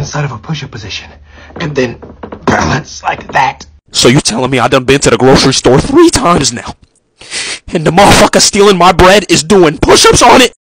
inside of a push-up position, and then balance like that. So you telling me I done been to the grocery store 3 times now, and the motherfucker stealing my bread is doing push-ups on it?